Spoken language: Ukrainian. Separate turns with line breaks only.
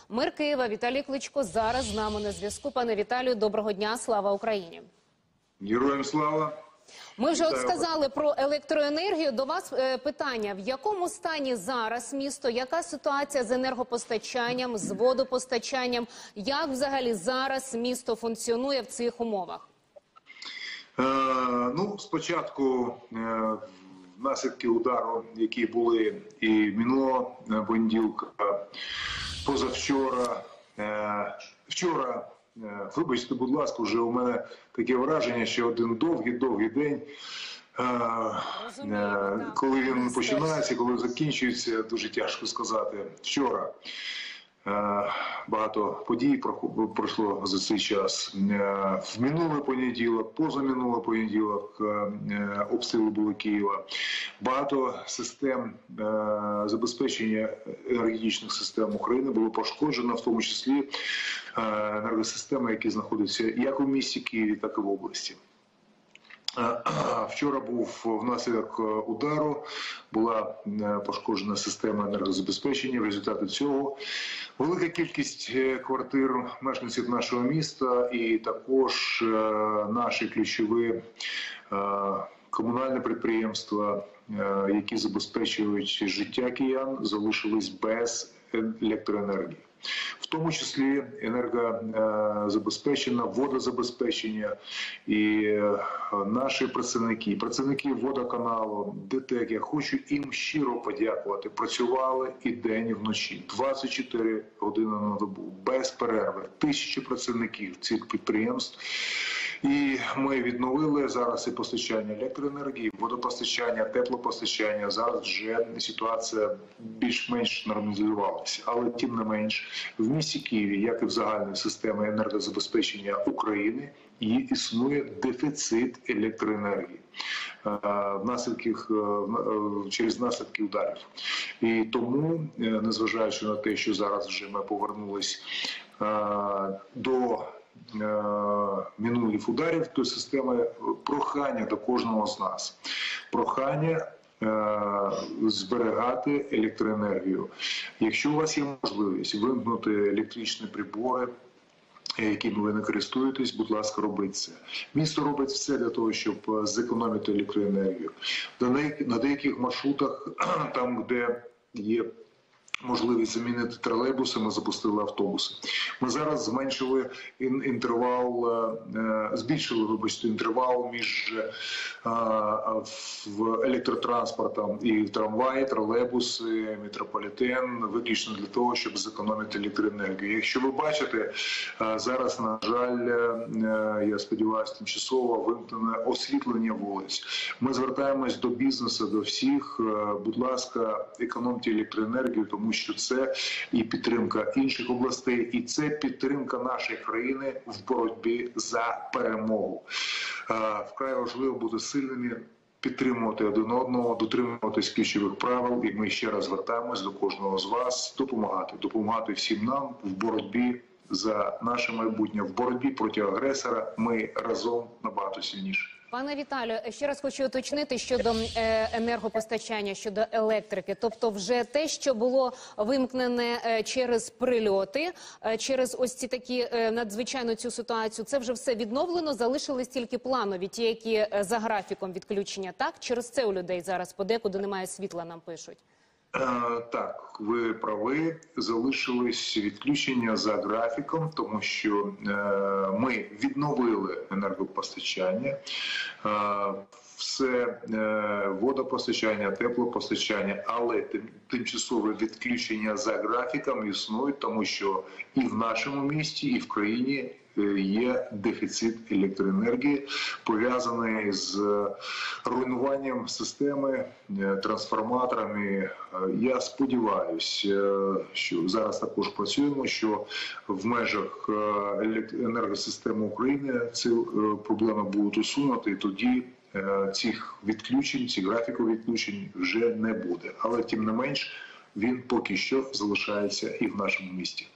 Мер Києва Віталій Кличко зараз з нами на зв'язку. Пане Віталію, доброго дня, слава Україні!
Героям слава!
Ми вже сказали про електроенергію. До вас питання, в якому стані зараз місто, яка ситуація з енергопостачанням, з водопостачанням, як взагалі зараз місто функціонує в цих умовах?
Спочатку наслідки удару, які були і минулого понеділка, позавчора, вчора. Вибачте, будь ласка, вже у мене таке враження, що один довгий день, коли він починається, коли закінчується, дуже тяжко сказати. Вчора багато подій пройшло за цей час. В минулий понеділок, позаминулий понеділок обстріли були Києва. Багато систем забезпечення енергетичних систем України було пошкоджено, в тому числі енергосистеми, які знаходяться як у місті Києві, так і в області. Вчора був внаслідок удару, була пошкоджена система енергозабезпечення. В результаті цього велика кількість квартир мешканців нашого міста і також наші ключові комунальні підприємства, які забезпечують життя киян, залишились без електроенергії. В тому числі енергозабезпечення, водозабезпечення і наші працівники водоканалу, ДТЕК, я хочу їм щиро подякувати. Працювали і день, і вночі, 24 години на добу, без перерви, тисячі працівників цих підприємств. І ми відновили зараз і постачання електроенергії, водопостачання, теплопостачання. Зараз вже ситуація більш-менш нормалізувалася. Але тим не менш, в місті Києві, як і в загальній системі енергозабезпечення України, існує дефіцит електроенергії через наслідки ударів. І тому, незважаючи на те, що зараз вже ми повернулись до минулих ударів, то системи, прохання до кожного з нас. Прохання зберігати електроенергію. Якщо у вас є можливість вимкнути електричні прибори, якими ви не користуєтесь, будь ласка, робіть це. Місто робить все для того, щоб зекономити електроенергію. На деяких маршрутах, там, де є можливість замінити тролейбуси, ми запустили автобуси. Ми зараз збільшили інтервал між електротранспортом і трамваї, тролейбуси, метрополітен, виключно для того, щоб зекономити електроенергію. Якщо ви бачите, зараз, на жаль, я сподіваюся, тимчасово вимкнене освітлення вулиць. Ми звертаємось до бізнесу, до всіх. Будь ласка, економте електроенергію, тому що це і підтримка інших областей, і це підтримка нашої країни в боротьбі за перемогу. Вкрай важливо бути сильними, підтримувати один одного, дотримуватись ключових правил. І ми ще раз звертаємось до кожного з вас допомагати всім нам в боротьбі за наше майбутнє, в боротьбі проти агресора. Ми разом набагато сильніші.
Пане Віталію, ще раз хочу уточнити щодо енергопостачання, щодо електрики. Тобто вже те, що було вимкнене через прильоти, через ось ці такі надзвичайно цю ситуацію, це вже все відновлено, залишились тільки планові, ті, які за графіком відключення, так? Через це у людей зараз подекуди немає світла, нам пишуть.
Так, ви праві, залишились відключення за графіком, тому що ми відновили енергопостачання, все водопостачання, теплопостачання, але тимчасове відключення за графіком існують, тому що і в нашому місті, і в країні є дефіцит електроенергії, пов'язаний з руйнуванням системи, трансформаторами. Я сподіваюся, що зараз також працюємо, що в межах енергосистеми України ці проблеми будуть усунути, і тоді цих відключень, цих графіків відключень вже не буде. Але тим не менш, він поки що залишається і в нашому місті.